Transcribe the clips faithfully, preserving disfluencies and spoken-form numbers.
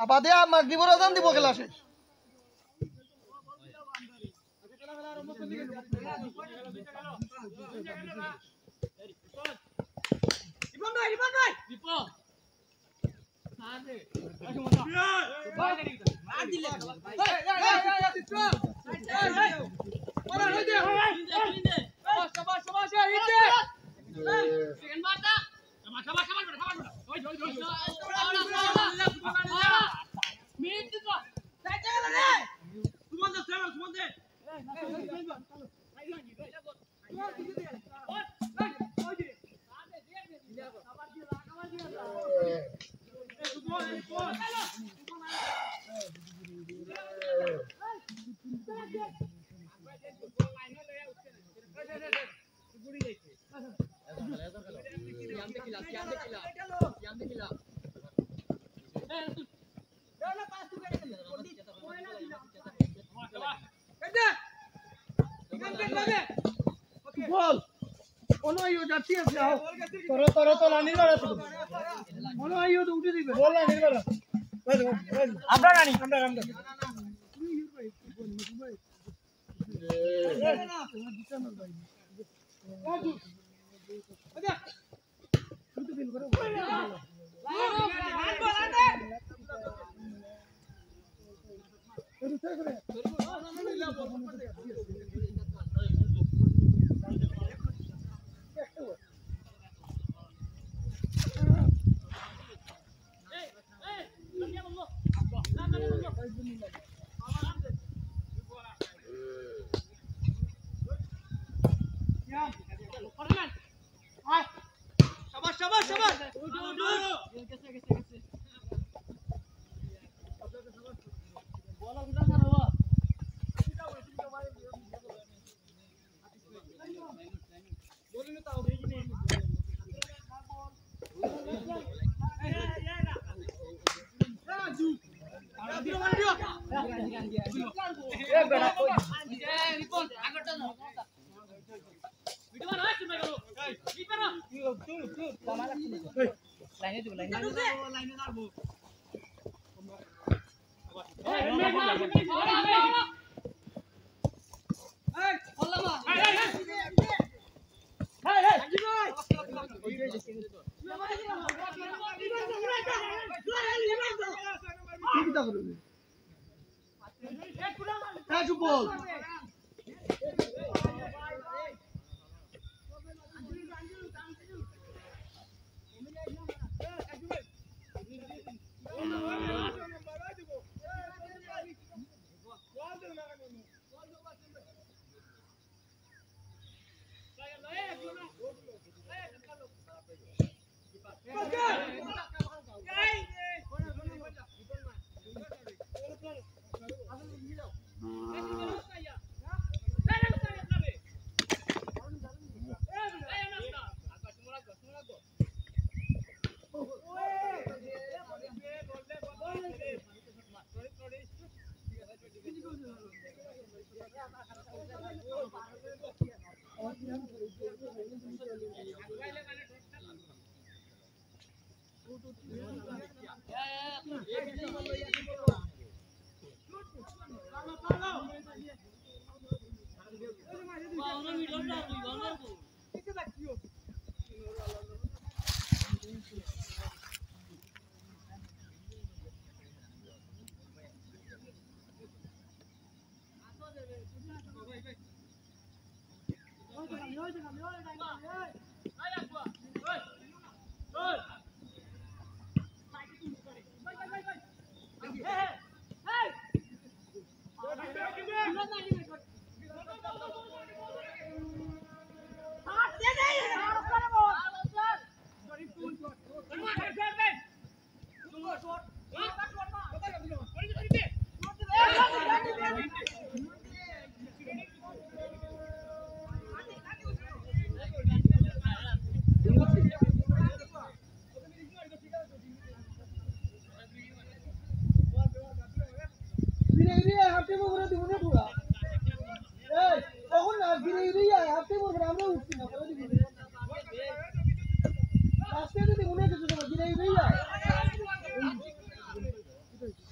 আবাদে মাগরিবের আজান দিব খেলা শেষ রিপন ভাই রিপন ভাই রিপন সাদে ভাই আর দিলে ভাই এই এই এই চিত্র ওরা হই দে শাবাশ শাবাশ এই দে সেকেন্ড বারটা শাবাশ শাবাশ শাবাশ শাবাশ ওই ওই ওই মিনিট দিত তাই চলে রে সুমন দে সুমন দে বল কোন আইও যাচ্ছি আছে আও করো করো তো লানির বাড়া তো কোন আইও তো উঠে দিবে বল লানির বাড়া আমরা রানি আমরা আমরা আচ্ছা তুই তো বিল করো লাইন বল আন্ডে তুই তো করে शाबाश शाबाश शाबाश कैसे कैसे कैसे बोला गुडा करो बोल नहीं ताऊ भेज नहीं राजू राजू मारियो ए बेटा ए रिपोर्ट आगटा ना ভিডিও বানাই তুমি করো কি করো চুপ চুপ কামা লাগছে লাইনে দিব লাইনে লাইনে নাড়বো এই আল্লাহ এই এই এই জি ভাই কি কথা বলবি এই চুপ বল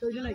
ওই নাই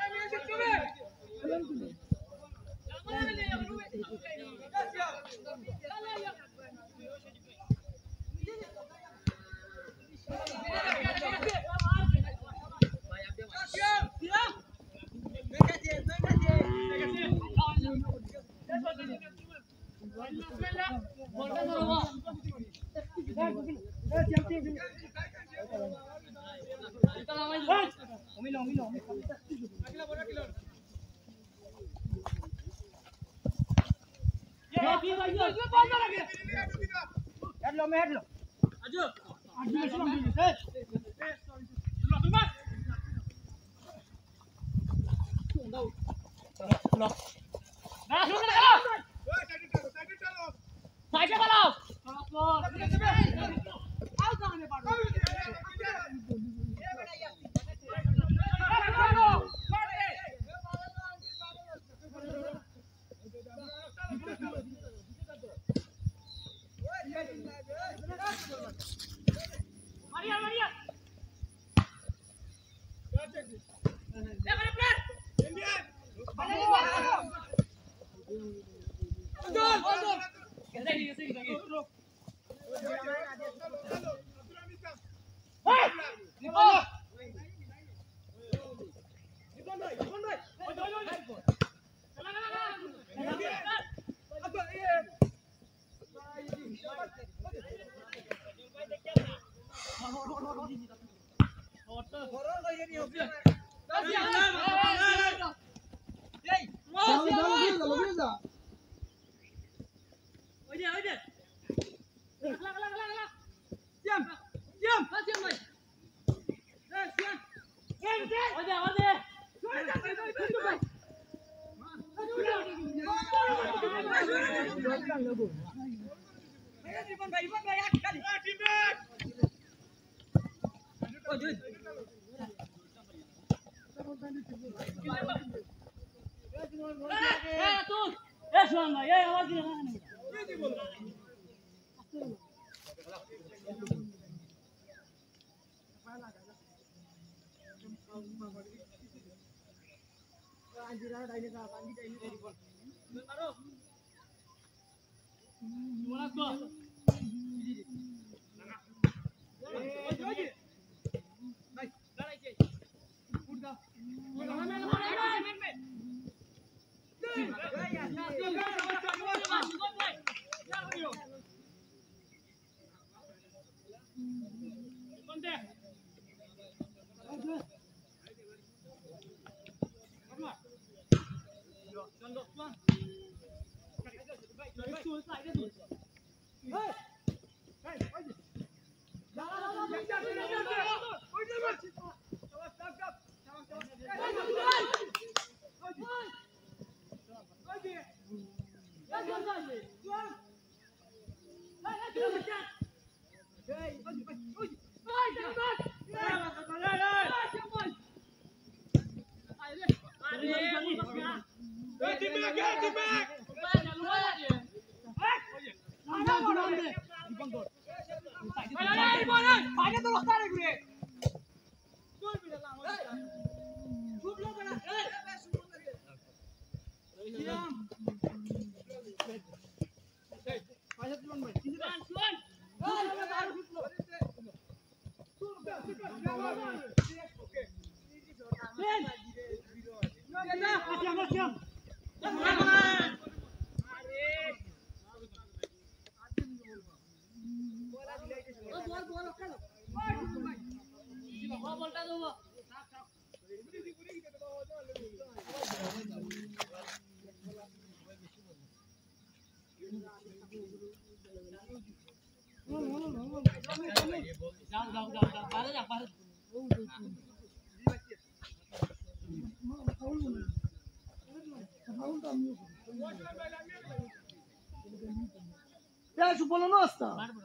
বলো না আস্তা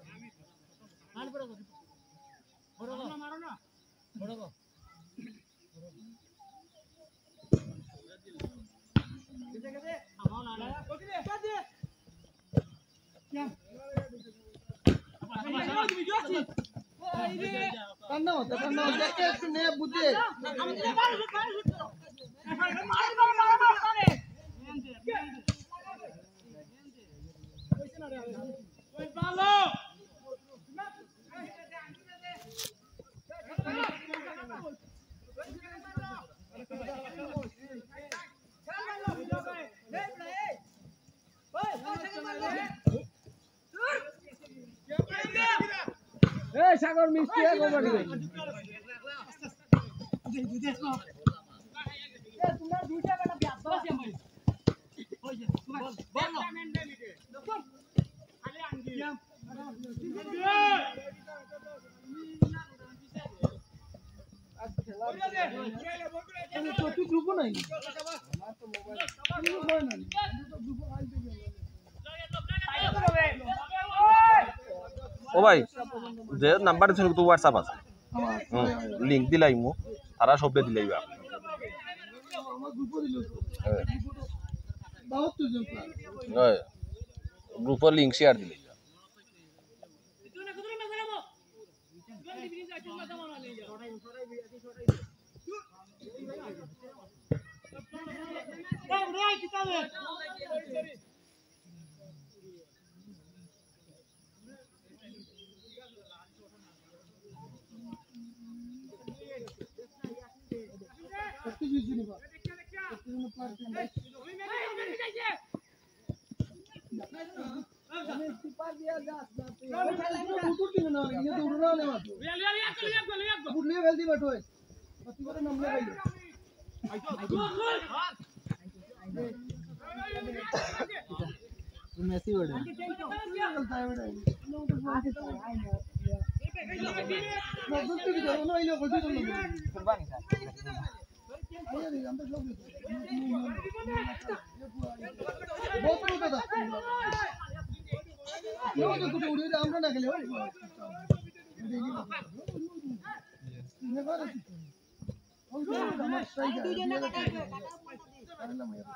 মারো না ঠান্ডা হতে ঠান্ডা হতে একটু নে বুঝে এই সাগর মিষ্টি এক ওভার দিবে এ তোমরা দুইটা বেটা ব্যাস বাসি আমি ওই যে বল বল খালি আঙ্গি চতুর্থ গ্রুপ নাই আমার তো মোবাইল হয় না তো গ্রুপ আইতে গেল ও ভাই যে নাম্বার দিছিল তো WhatsApp আছে লিংক দিলাই মু তারা সববে দিলাইবা আমার গ্রুপে দিল হ্যাঁ বাহাত্তর জন হ্যাঁ গ্রুপের লিংক শেয়ার দিলাইবা একটু বুঝি নিবা একটু না পারছেন আমি সিপার দিয়া যাস না তুই উঠুর দিন না ইনে তো উড়না না মাত্র লিয়া লিয়া লিয়া লিয়া লিয়া উঠ লিয়া ফেল দিবা তোই পতি করে নামলে ভাই মেসি ওড়ে চলতা है बेटा नो तो बोलते तो आई ना नजर से भी करो ना इलो गलती कर लो कुर्बानी सर आइए रे हम तो लोग बहुत रोता था ये जो कुछ उड़े रे আমরা না খেলে ওই ने করে ওই আমার সাইড দুই জন কাটাই আরে না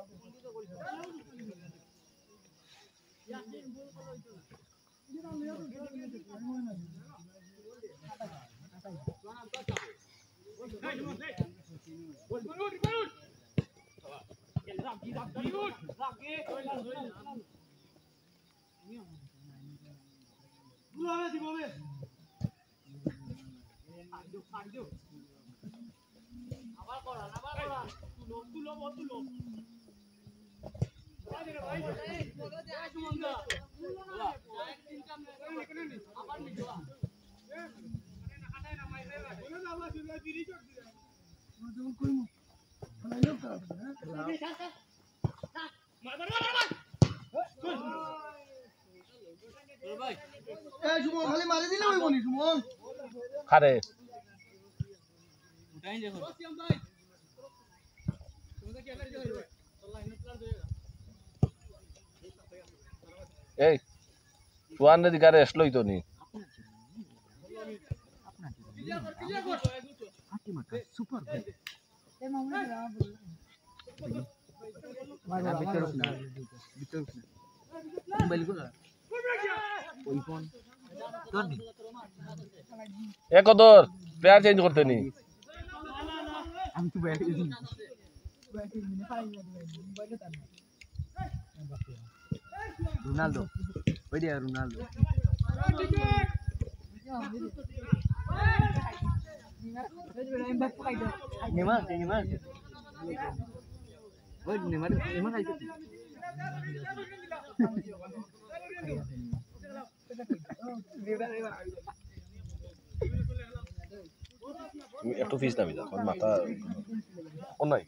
আবার করা আবার করা তুলো তুলো তুলো খারে এই সুয়ান নদী কারে আসলোই তো নি সুপার এ কদর প্লেয়ার চেঞ্জ করতে নি আমি তো ব্যাটিং ব্যাটিং মিনে পাই না রোনাল্ডো ওই দিয়া রোনাল্ডো নেমার নেমার ওই নেমার নেমার খাইছে একটু ফিস দাবি দা মাথা অন্যায়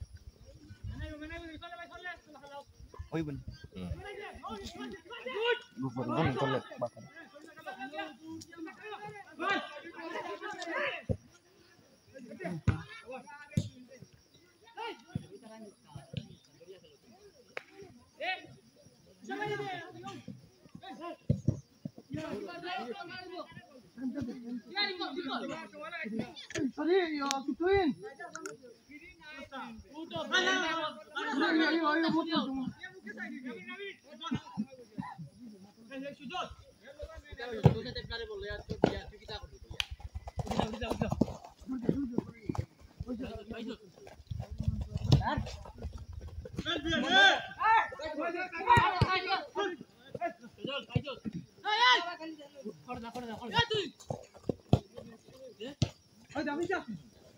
ওই বল গুড গুড চলে মাথা Sorry, you are to twin.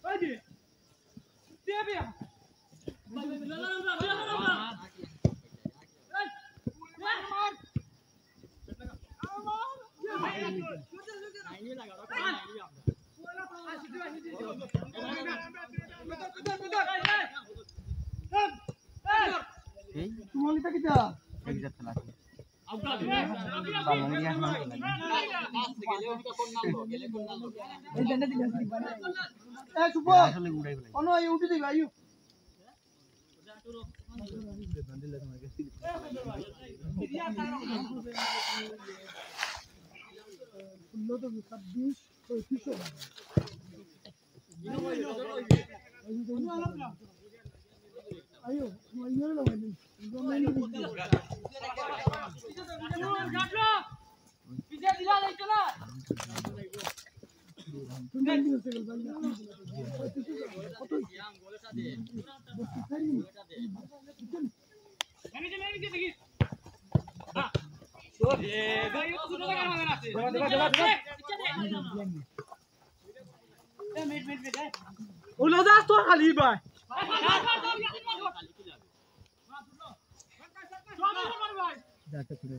তোমালিটা কিটা এক্সাক্ট খেলা বামন দিয়া না এই জন্য দিন এ সুপ আসলে উড়াই ফেলাই অন আই উঠি দিবা আইও ষোলো তো ছাব্বিশ পঁয়ত্রিশ আইও আইও না ভাই ওলো যা তোর খালি ভাই যাতে করে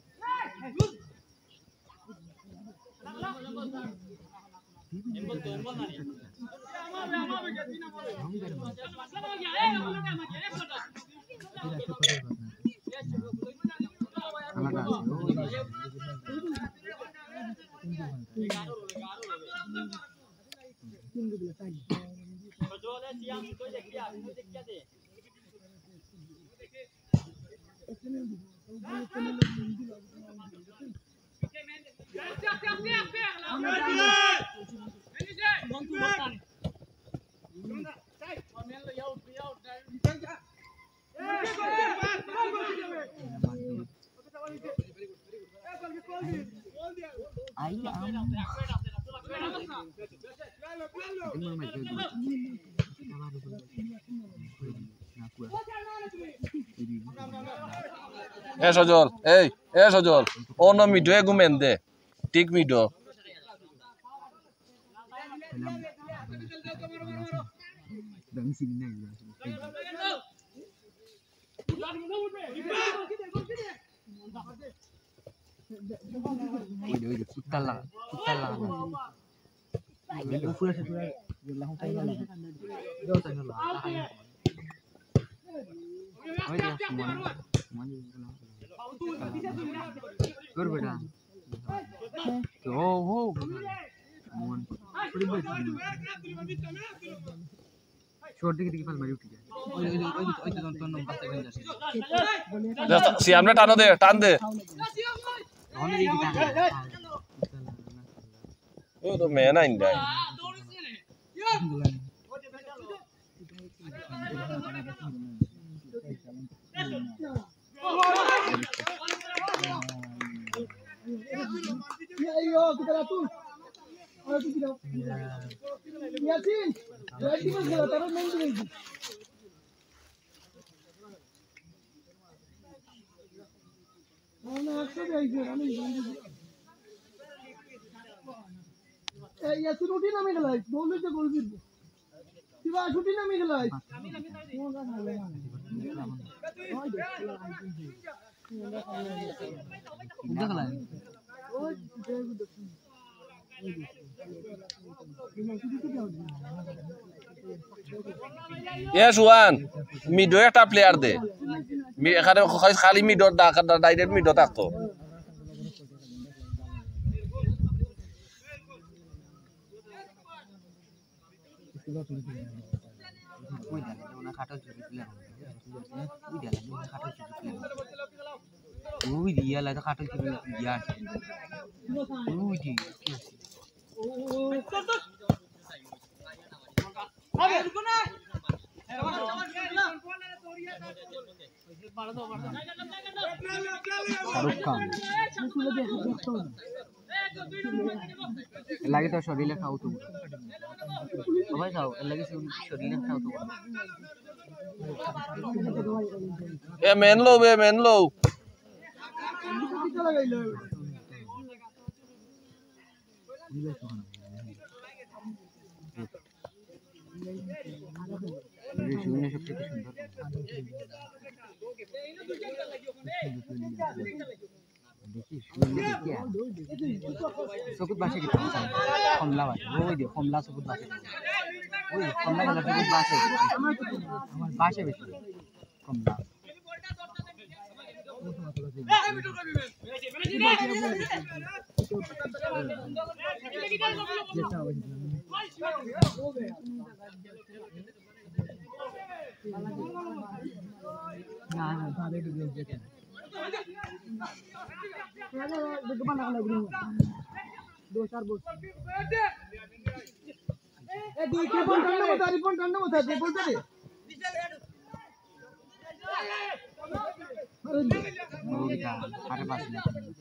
Ay, am. এ সজল এই এ সজল অন্য মিডো এ গুমেন দে ঠিক মিডো Dan sini nih. Udah udah putar lah, putar lah. Ini full satu lagi, langsung tanya lagi. Jauh tanya lah. Oh dia semua, semuanya. Berbeda. Oh oh. Mohon. Berbeda. Short দিকে দিকে ফাল মারি উঠি যায় ওই ওই ওই ওই তো তোর নাম পাতে গেল যাচ্ছে সি আমরা টানো দে টান দে ওখানে দিকে টান ও তো মেন আইন যায় আইও কিটা তুই আর তুই দাও ইয়াসিন রেডি করে দাও তার মেইন দিকে না একশো যাইছে আমি এই ইয়াসিন উঠি নামে গেলাই বললে যে গোল দিবে কিবা ছুটি নামে গেলাই দেখলা ওই Yes one মিডো একটা প্লেয়ার দে এখানে খালি মিডো ডাইরেক্ট মিডো থাকতো ওই দেখো না খাটাল চুরি প্লেয়ার ওই দেখো না খাটাল চুরি প্লেয়ার ওই দিয়া লাগা খাটাল চুরি দিয়া ওই দি আরে রুকো না শাহরুখ খান লাগে তো শরীরে খাও তো সবাই খাও লাগে শরীরে খাও তো এ মেন লো বে মেন লো শুনে সবচেয়ে সুন্দর দেখি চকুত বাসে কি কমলা বাসে ওই দিও কমলা চকুত বাসে ওই কমলা কালার চকুত বাসে আমার বাসে বেশি কমলা না না ভাবে ভিডিও দেখেন দুটো বানা লাগলো দो चार बोल ए दुई के बोल ठंडा मत रिपोर्ट ठंडा मत दे बोलते दे अरे पास में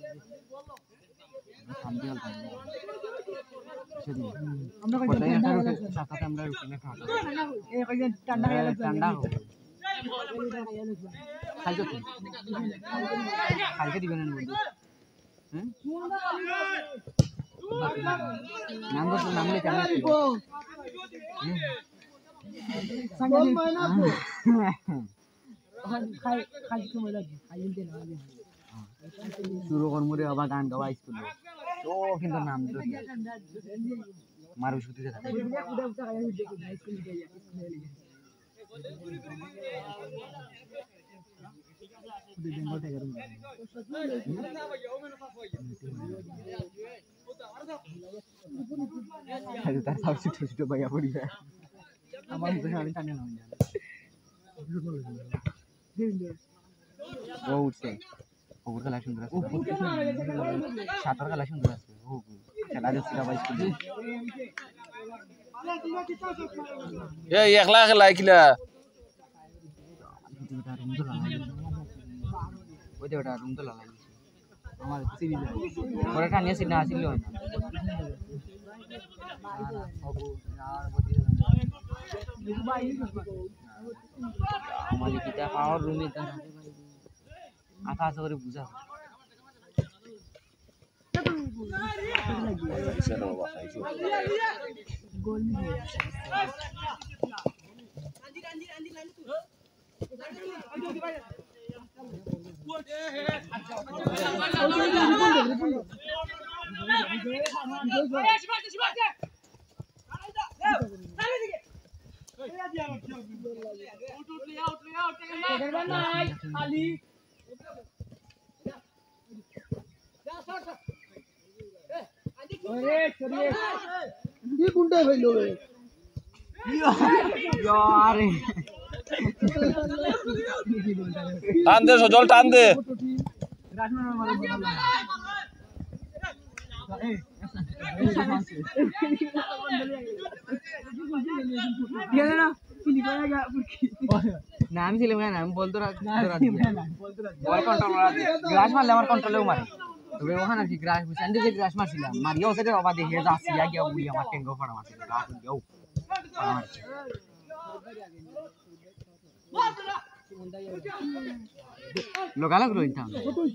শান্তি হল সেদিন আমরা কই সাথে আমরা রুটিনে খাওয়া এই কই ঠান্ডা ঠান্ডা খাইছো তো কালকে দিবেন না বন্ধু হ্যাঁ নাম তো নাম লে জানা তো বল মাইনা তো খাই খাই সময় লাগে খাইন দে না শুরু করমু রে বাবা গান গাওয়া স্কুল তো কিন্তু নাম তো মারু শুতে থাকে তার সব ছোট ছোট ভাইয়া পড়ি যায় আমার তো আমি টানে না ও উঠছে ওর খেলা সুন্দর আছে সাঁতার খেলা সুন্দর আছে ও খেলা দেখছি ভাই স্কুলে এই একলা খেলা কিলা ওই যে ওটা রুম তো লাগাই আমার সিরিজ ওরা টানিয়ে সিনা আসিল না আমাদের কিতা পাওয়ার রুমে আঠা আছে করে বুঝা ये गुंडा भाई लोग यार টান দে সজল টান দে না আমি ছিলাম না আমি বলতো গ্রাস মারলে আমার কন্ট্রোলেও মারে তবে ওখানে কি গ্রাস বুঝান্ডে যে গ্রাস মারছিলাম মারিয়া ওসে বাবা দেখে যাচ্ছি গিয়া বুড়ি আমার টেঙ্গো ফাড়া মারছে গাছ গিয়াও লোকালক রইতাম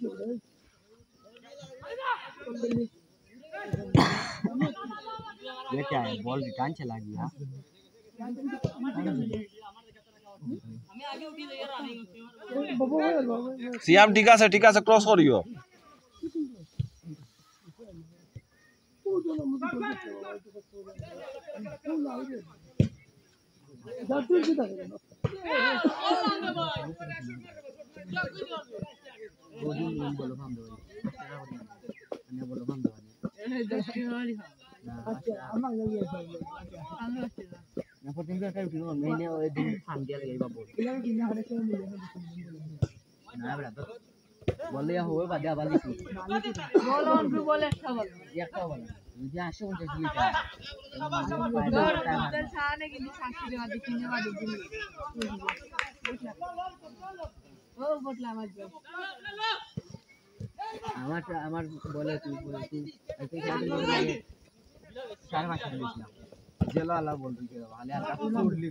ये क्या है बॉल रिटर्न चला गया সিয়াম ঠিক আছে ঠিক আছে ক্রস করিও বলে হবে বাদে আবার লিখি বল অল্প বলে একটা বল একটা বল যদি আসে কোন দেখি এটা সামনে কিন্তু সাক্ষী দেওয়া দেখি না বাদে দিন ও বটলা আমার আমার আমার বলে তুই তুই তুই খেলে সাড়ে পাঁচটা দিয়েছিলাম জেলা আলা বলবি কে ভালো আর কাছে উঠলি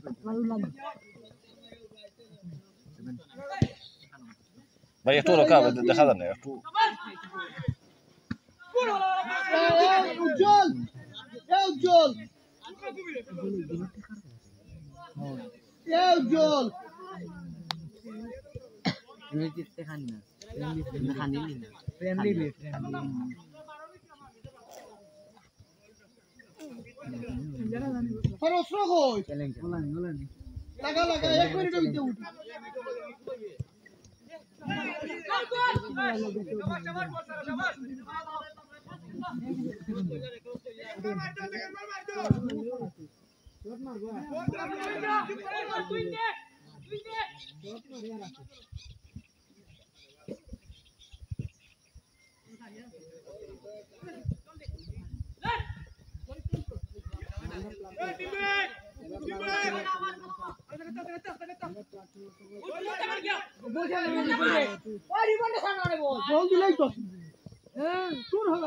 ভাই একটু রকা দেখা যায় না একটু উজ্জ্বল উজ্জ্বল এ উজ্জ্বল তুমি জিততে খান না তুমি খান দিলি না ফ্রেন্ডলি বে ফ্রেন্ডলি খরচ কই চ্যালেঞ্জ বলানি বলানি লাগা লাগা এক মিনিটের ভিতরে উঠ বল দিলাই তো হ্যাঁ তোর হবে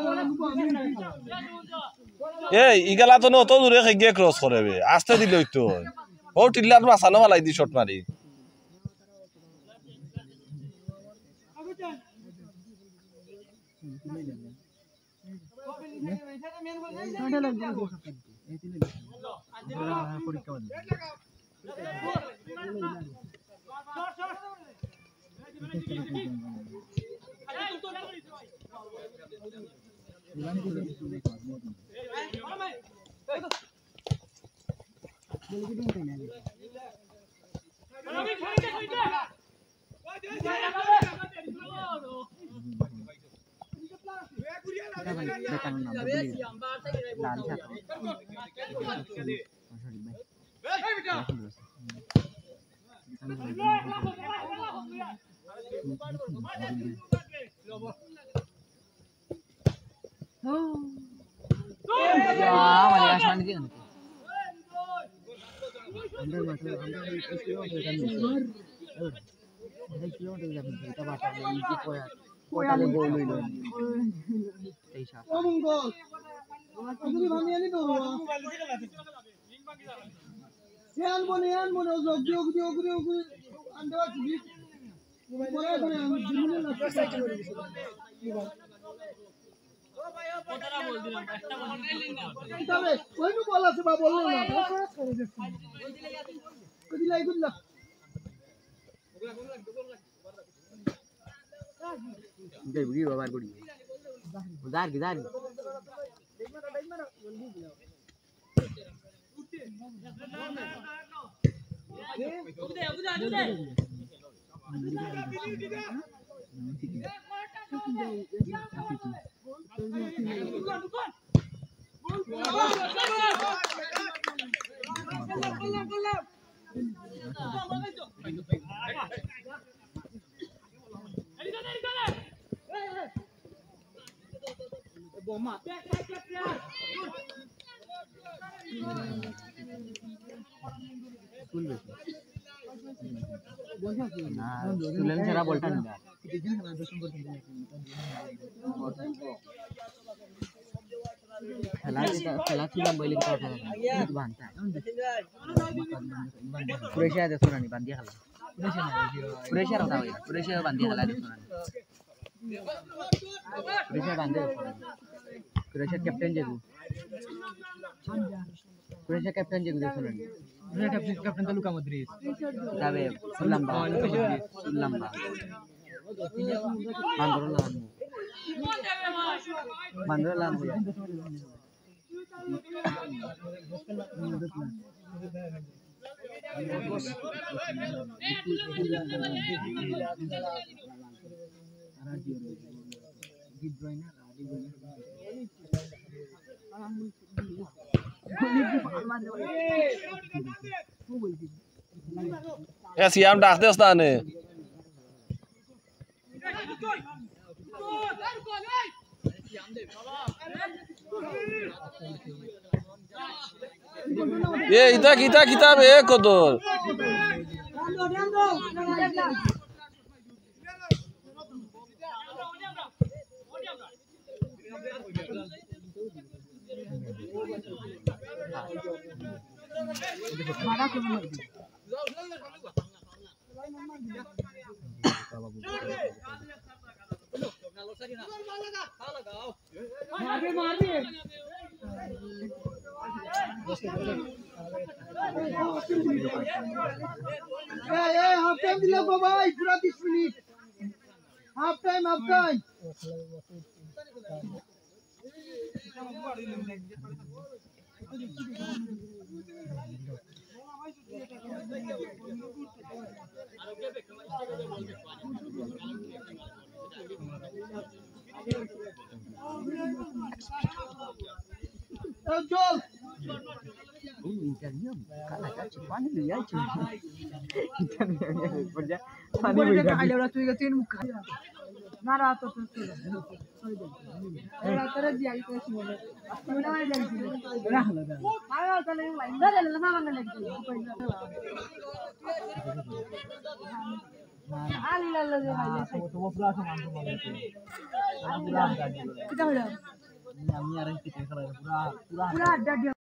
এই ইগালা তো নত দূরে খেগে ক্রস করে বে আস্তে দিলই তো ও টিল্লার মাছানো ফালাই দি শট মারি পরীক্ষা অমঙ্গল তুমি ভাঙিয়ে নি তো ইয়ান বনে ইয়ান বনে যোগ যোগ যোগ যোগ আন্ডা আছে বলে বলে জিমনে না সাইকেল করে দিছে ও ভাই ও পটারা বল দিলাম একটা বল নাই তবে কইনু বল আছে বা বললো না করে দিছে কই দিলাই গুল্লা যাই বুড়ি বাবার বুড়ি উদার গিদার Bomba. स्कूल में ना स्कूल में जरा बोलता नहीं खेला खेला खेला बोले कि क्या बांधता है पुरेशिया देखो ना नहीं बांधिया खेला पुरेशिया रहता है पुरेशिया बांधिया खेला देखो ना पुरेशिया बांधे पुरेशिया कैप्टन जगू पुरेशिया कैप्टन जगू देखो ना कैप्टन कैप्टन का लुका मद्रिस तबे सुलंबा सुलंबा Mandrola Mandrola Ya siam dah tes tane. Ye ita kita kita be kotor. मार दिए এই এই হাফ টাইম দিলে গো ভাই পুরা বিশ minute half time half time চল इंटरव्यू काला का पानी लिया चाहिए इंटरव्यू पर जा पानी বলে लिया খাইলে ওরা তুই তিন মুখ খাই না রাত তো তো রাত রে দিয়া কি কইছিস বলে তুমি না মাই যাইছিস না না আরে তাহলে লাইন ধরে না না না লাগছে আলি লাল্লা যে খাইলে তো বফলা সমান তো বলে এটা হলো আমি আর কি খেলা পুরা পুরা আড্ডা